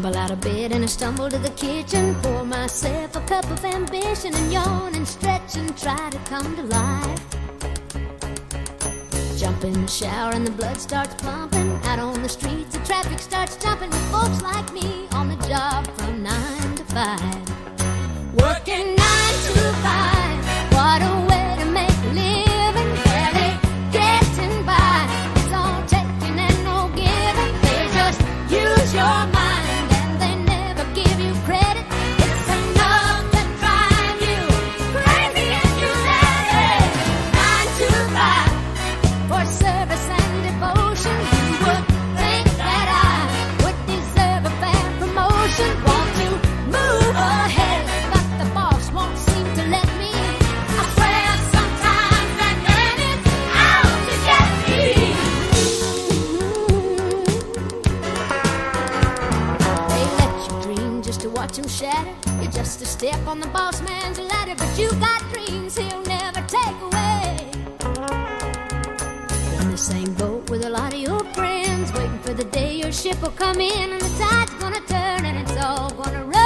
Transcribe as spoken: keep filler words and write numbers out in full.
Tumble out of bed and I stumble to the kitchen, pour myself a cup of ambition and yawn and stretch and try to come to life. Jump in the shower and the blood starts pumping. Out on the streets the traffic starts jumping with folks like me on the job from nine to five. Working nine to five, what a way to make a living. Barely getting by, it's all taking and no giving. They just use your mind and they never give you credit. It's enough to drive you crazy and you let it. Nine to five for service and devotion. You would think that I would deserve a fair promotion. Want to move ahead, but the boss won't seem to let me. I swear sometimes that man is out to get me. They let you dream just to watch him shatter. You're just a step on the boss man's ladder, but you got dreams he'll never take away. In the same boat with a lot of your friends, waiting for the day your ship will come in and the tide's gonna turn and it's all gonna run